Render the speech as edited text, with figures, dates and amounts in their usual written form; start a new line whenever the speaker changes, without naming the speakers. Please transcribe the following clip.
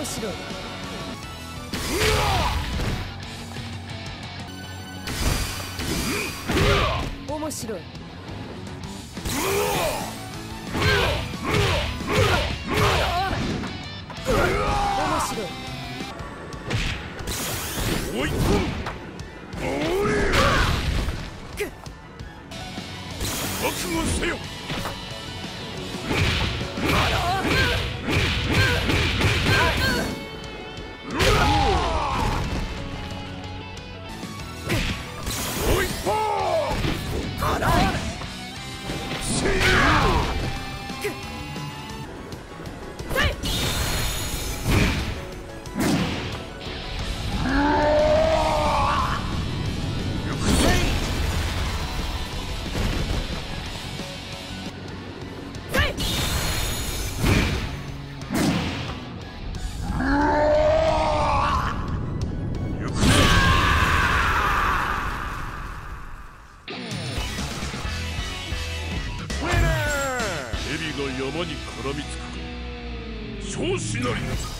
白い。面白い。面白い。
追い込む。覚悟せよ。蛇が山に絡みつくか。調子なりだ。